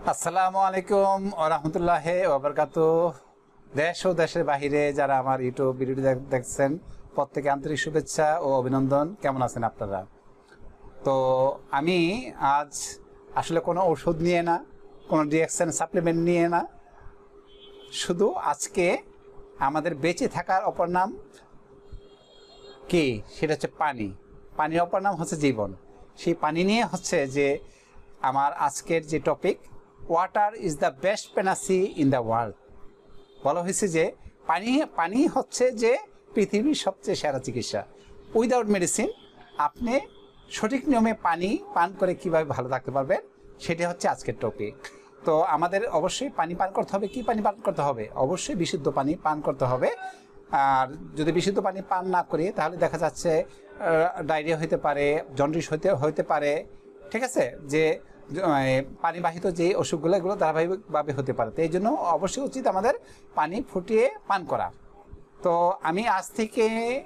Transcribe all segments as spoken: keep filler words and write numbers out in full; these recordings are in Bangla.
আসসালামু আলাইকুম ওয়া রাহমাতুল্লাহি ওয়া বারাকাতুহু। দেশ ও দেশের বাহিরে যারা আমার ইউটিউব ভিডিওটি দেখছেন প্রত্যেকে আন্তরিক শুভেচ্ছা ও অভিনন্দন। কেমন আছেন আপনারা? তো আমি আজ আসলে কোনো ওষুধ নিয়ে না, কোনো রিঅ্যাকশন সাপ্লিমেন্ট নিয়ে না, শুধু আজকে আমাদের বেঁচে থাকার অপর নাম কি, সেটা হচ্ছে পানি। পানির অপর নাম হচ্ছে জীবন। সেই পানি নিয়ে হচ্ছে যে আমার আজকের যে topic, water is the best panacea in the world. বলা হয়েছে যে পানি পানি হচ্ছে যে পৃথিবীর সবচেয়ে সেরা চিকিৎসা। উইদাউট মেডিসিন আপনি সঠিক নিয়মে পানি পান করে কিভাবে ভালো থাকতে পারবেন, সেটা হচ্ছে আজকের টপিক। তো আমাদের অবশ্যই পানি পান করতে হবে। কি পানি পান করতে হবে? অবশ্যই বিশুদ্ধ পানি পান করতে হবে। আর যদি বিশুদ্ধ পানি পান না করি তাহলে দেখা যাচ্ছে ডায়রিয়া হইতে পারে, জন্ডিস হইতে হইতে পারে, ঠিক আছে, যে পানিবাহিত যে অসুখগুলো এগুলো ধারাবাহিকভাবে হতে পারে। তো এই জন্য অবশ্যই উচিত আমাদের পানি ফুটিয়ে পান করা। তো আমি আজ থেকে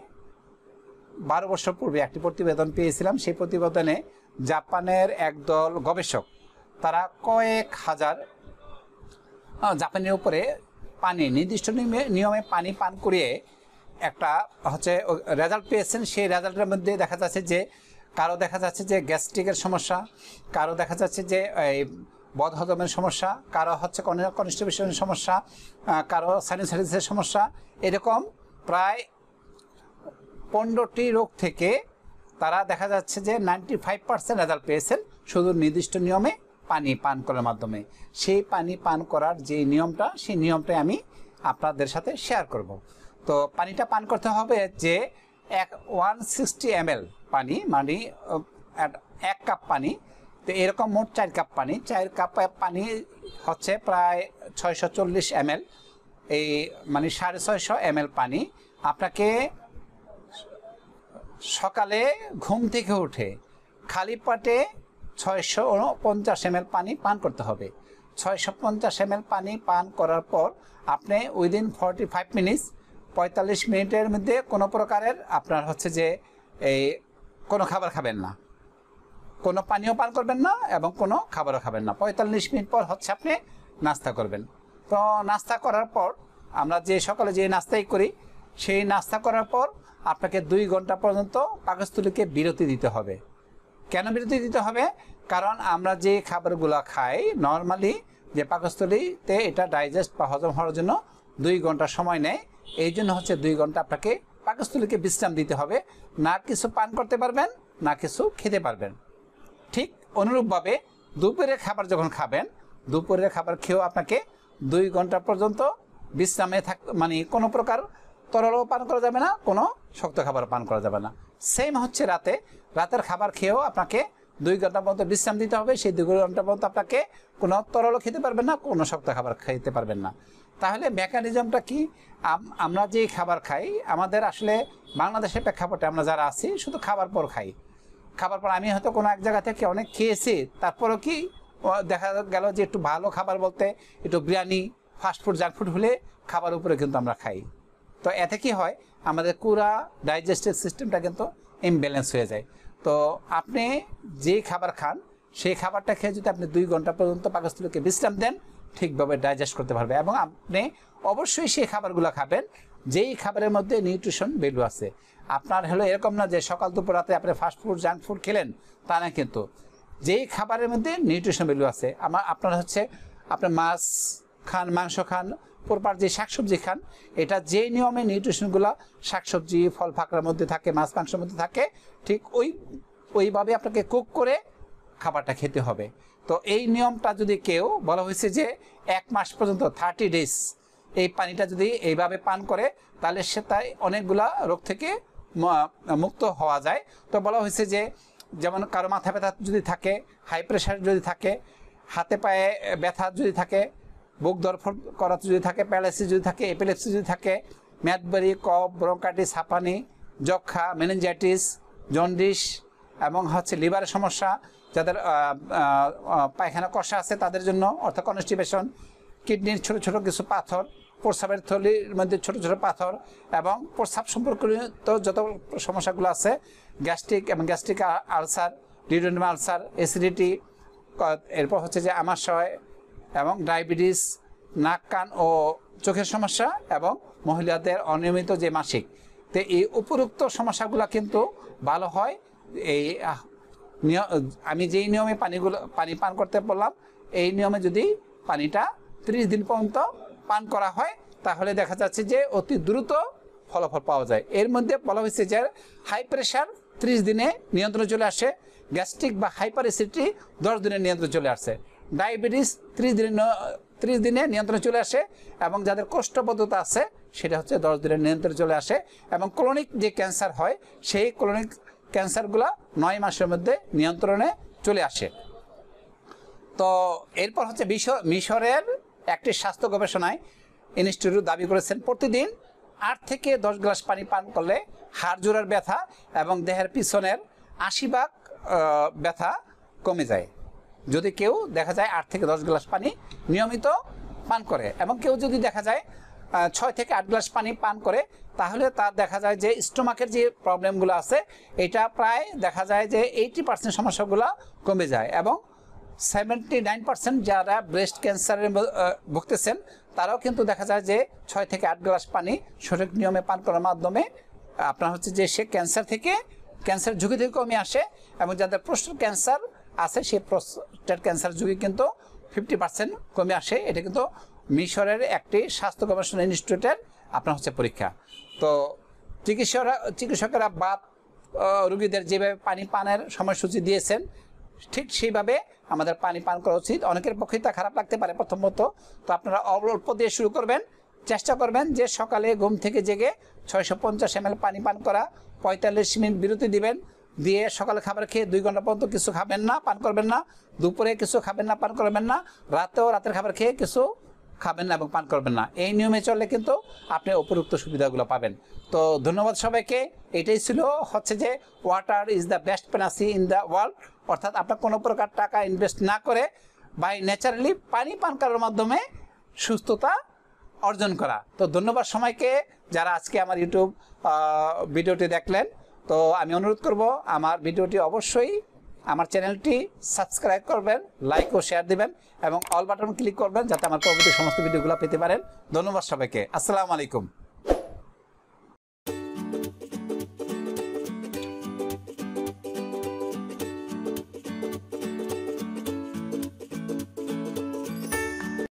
বারো বছর পূর্বে একটি প্রতিবেদন পেয়েছিলাম। সেই প্রতিবেদনে জাপানের একদল গবেষক তারা কয়েক হাজার জাপানের উপরে পানি নির্দিষ্ট নিয়মে পানি পান করিয়ে একটা হচ্ছে রেজাল্ট পেয়েছেন। সেই রেজাল্টের মধ্যে দেখা যাচ্ছে যে কারো দেখা যাচ্ছে যে গ্যাস্ট্রিকের সমস্যা, কারো দেখা যাচ্ছে যে এই বদহজমের সমস্যা, কারো হচ্ছে কনস্টিপেশনের সমস্যা, কারো সাইনোসাইটিসের সমস্যা, এরকম প্রায় পনেরোটি রোগ থেকে তারা দেখা যাচ্ছে যে নাইনটি ফাইভ পার্সেন্ট রেজাল্ট পেয়েছেন শুধু নির্দিষ্ট নিয়মে পানি পান করার মাধ্যমে। সেই পানি পান করার যে নিয়মটা, সেই নিয়মটাই আমি আপনাদের সাথে শেয়ার করব। তো পানিটা পান করতে হবে যে এক ওয়ান সিক্সটি এম এল পানি, মানে এক কাপ পানি। তো এরকম মোট চার কাপ পানি, চার কাপ পানি হচ্ছে প্রায় ছয়শো চল্লিশ এম এল, এই মানে সাড়ে ছয়শো এম এল পানি আপনাকে সকালে ঘুম থেকে উঠে খালি পেটে ছয়শো পঞ্চাশ এম এল পানি পান করতে হবে। ছয়শো পঞ্চাশ এম এল পানি পান করার পর আপনি উইদিন ফর্টি ফাইভ মিনিটস পঁয়তাল্লিশ মিনিটের মধ্যে কোনো প্রকারের আপনার হচ্ছে যে এই কোনো খাবার খাবেন না, কোনো পানীয় পান করবেন না এবং কোনো খাবারও খাবেন না। পঁয়তাল্লিশ মিনিট পর হচ্ছে আপনি নাস্তা করবেন। তো নাস্তা করার পর আমরা যে সকালে যে নাস্তাই করি, সেই নাস্তা করার পর আপনাকে দুই ঘন্টা পর্যন্ত পাকস্থলীকে বিরতি দিতে হবে। কেন বিরতি দিতে হবে? কারণ আমরা যে খাবারগুলো খাই নর্মালি যে পাকস্থলীতে এটা ডাইজেস্ট বা হজম হওয়ার জন্য দুই ঘন্টা সময় নেয়। এই জন্য হচ্ছে দুই ঘন্টা আপনাকে পাকস্থলীকে বিশ্রাম দিতে হবে। না কিছু পান করতে পারবেন, না কিছু খেতে পারবেন। ঠিক অনুরূপভাবে দুপুরের খাবার যখন খাবেন, দুপুরের খাবার খেয়েও আপনাকে দুই ঘন্টা পর্যন্ত বিশ্রামে থাক, মানে কোনো প্রকার তরলও পান করা যাবে না, কোনো শক্ত খাবার পান করা যাবে না। সেম হচ্ছে রাতে, রাতের খাবার খেয়েও আপনাকে দুই ঘন্টা পর্যন্ত বিশ্রাম দিতে হবে। সেই দুই ঘন্টা পর্যন্ত আপনাকে কোনো তরলও খেতে পারবেন না, কোনো শক্ত খাবার খেতে পারবেন না। তাহলে মেকানিজমটা কি? আমরা যে খাবার খাই, আমাদের আসলে বাংলাদেশের প্রেক্ষাপটে আমরা যারা আছি শুধু খাবার পর খাই। খাবার পর আমি হয়তো কোনো এক জায়গা থেকে অনেক খেয়েছি, তারপরও কি দেখা গেল যে একটু ভালো খাবার বলতে একটু বিরিয়ানি, ফাস্টফুড, জাঙ্ক ফুড হলে খাবার উপরে কিন্তু আমরা খাই। তো এতে কি হয়, আমাদের পুরা ডাইজেস্টিভ সিস্টেমটা কিন্তু ইমব্যালেন্স হয়ে যায়। তো আপনি যে খাবার খান, সেই খাবারটা খেয়ে যদি আপনি দুই ঘন্টা পর্যন্ত পাকস্থলীকে বিশ্রাম দেন, ঠিকভাবে ডাইজেস্ট করতে পারবে। এবং আপনি অবশ্যই সেই খাবারগুলো খাবেন যেই খাবারের মধ্যে নিউট্রিশন ভ্যালু আছে। আপনার হলো এরকম না যে সকাল দুপুর রাতে আপনি ফাস্টফুড, জাঙ্ক ফুড খেলেন, তা না, কিন্তু যেই খাবারের মধ্যে নিউট্রিশন ভ্যালু আছে। আমার আপনার হচ্ছে আপনার মাছ খান, মাংস খান, প্রপার যে শাকসবজি খান, এটা যে নিয়মে নিউট্রিশনগুলো শাকসবজি, ফল ফাঁকড়ার মধ্যে থাকে, মাছ মাংসের মধ্যে থাকে, ঠিক ওই ওইভাবে আপনাকে কুক করে খাবারটা খেতে হবে। তো এই নিয়মটা যদি কেউ, বলা হয়েছে যে এক মাস পর্যন্ত থার্টি ডেজ এই পানিটা যদি এইভাবে পান করে, তাহলে সে তাই অনেকগুলা রোগ থেকে মুক্ত হওয়া যায়। তো বলা হয়েছে যে যেমন কারো মাথা ব্যথা যদি থাকে, হাই প্রেশার যদি থাকে, হাতে পায়ে ব্যথা যদি থাকে, বুক ধরফর করা যদি থাকে, প্যারালাইসিস যদি থাকে, এপিলেপসি যদি থাকে, ম্যাদবরি, কফ, ব্রঙ্কাইটিস, হাঁপানি, যক্ষা, মেনিনজাইটিস, জন্ডিস এবং হচ্ছে লিভারের সমস্যা, যাদের পায়খানা কষা আছে তাদের জন্য, অর্থাৎ কনস্টিপেশন, কিডনির ছোট ছোট কিছু পাথর, প্রস্রাবের থলির মধ্যে ছোট ছোট পাথর এবং প্রস্রাব সম্পর্কিত যত সমস্যাগুলো আছে, গ্যাস্ট্রিক এবং gastric ulcer, duodenum ulcer, acidity, এরপর হচ্ছে যে আমাশয়, এবং ডায়াবেটিস, নাক কান ও চোখের সমস্যা এবং মহিলাদের অনিয়মিত যে মাসিক, তো এই উপরোক্ত সমস্যাগুলো কিন্তু ভালো হয় এই আমি যেই নিয়মে পানিগুলো পানি পান করতে বললাম, এই নিয়মে যদি পানিটা ত্রিশ দিন পর্যন্ত পান করা হয় তাহলে দেখা যাচ্ছে যে অতি দ্রুত ফলাফল পাওয়া যায়। এর মধ্যে বলা হয়েছে যে হাই প্রেশার ত্রিশ দিনে নিয়ন্ত্রণে চলে আসে, গ্যাস্ট্রিক বা হাইপার অ্যাসিডিটি দশ দিনে নিয়ন্ত্রণে চলে আসে, ডায়াবেটিস ত্রিশ দিনে ত্রিশ দিনে নিয়ন্ত্রণে চলে আসে, এবং যাদের কোষ্ঠবদ্ধতা আছে সেটা হচ্ছে দশ দিনের নিয়ন্ত্রণে চলে আসে, এবং ক্রনিক যে ক্যান্সার হয় সেই ক্রনিক ক্যান্সারগুলো নয় মাসের মধ্যে নিয়ন্ত্রণে চলে আসে। তো এরপর হচ্ছে মিশর মিশরের একটি স্বাস্থ্য গবেষণায় ইনস্টিটিউট দাবি করেছেন প্রতিদিন আট থেকে দশ গ্লাস পানি পান করলে হাড় জোড়ার ব্যথা এবং দেহের পিছনের আশি ভাগ ব্যথা কমে যায়, যদি কেউ দেখা যায় আট থেকে দশ গ্লাস পানি নিয়মিত পান করে। এবং কেউ যদি দেখা যায় ছয় থেকে আট গ্লাস পানি পান করে তাহলে তার দেখা যায় যে স্টোমাকের যে প্রবলেমগুলো আছে এটা প্রায় দেখা যায় যে এইটি পার্সেন্ট সমস্যাগুলো কমে যায়, এবং সেভেন্টি নাইন পার্সেন্ট যারা ব্রেস্ট ক্যান্সারে ভুগতেছেন তারাও কিন্তু দেখা যায় যে ছয় থেকে আট গ্লাস পানি সঠিক নিয়মে পান করার মাধ্যমে আপনার হচ্ছে যে সে ক্যান্সার থেকে ক্যান্সার ঝুঁকি থেকে কমে আসে, এবং যাদের প্রস্টেট ক্যান্সার আছে সেই প্রস্টেট ক্যান্সার ঝুঁকি কিন্তু ফিফটি পার্সেন্ট কমে আসে। এটা কিন্তু মিশরের একটি স্বাস্থ্য গবেষণা ইনস্টিটিউটের আপনার হচ্ছে পরীক্ষা। তো চিকিৎসকরা চিকিৎসকেরা বাত রোগীদের যেভাবে পানি পানের সময়সূচি দিয়েছেন ঠিক সেইভাবে আমাদের পানি পান করা উচিত। অনেকের পক্ষে তা খারাপ লাগতে পারে প্রথমত, তো আপনারা অল্প দিয়ে শুরু করবেন, চেষ্টা করবেন যে সকালে ঘুম থেকে জেগে ছয়শো পঞ্চাশ এম এল পানি পান করা, পঁয়তাল্লিশ মিনিট বিরতি দিবেন, দিয়ে সকালে খাবার খেয়ে দুই ঘন্টা পর্যন্ত কিছু খাবেন না, পান করবেন না, দুপুরে কিছু খাবেন না, পান করবেন না, রাতেও রাতের খাবার খেয়ে কিছু খাবেন না এবং পান করবেন না। এই নিয়মে চললে কিন্তু আপনি উপযুক্ত সুবিধাগুলো পাবেন। তো ধন্যবাদ সবাইকে। এটাই ছিল হচ্ছে যে water is the best panacea in the world, অর্থাৎ আপনার কোনো প্রকার টাকা ইনভেস্ট না করে বাই ন্যাচারালি পানি পান করার মাধ্যমে সুস্থতা অর্জন করা। তো ধন্যবাদ সময়কে যারা আজকে আমার ইউটিউব ভিডিওটি দেখলেন। তো আমি অনুরোধ করব আমার ভিডিওটি অবশ্যই আমার চ্যানেলটি সাবস্ক্রাইব করবেন, লাইক ও শেয়ার দিবেন এবং অল বাটন ক্লিক করবেন যাতে আমার পরবর্তী সমস্ত ভিডিওগুলো পেতে পারেন। ধন্যবাদ সবাইকে। আসসালামু আলাইকুম।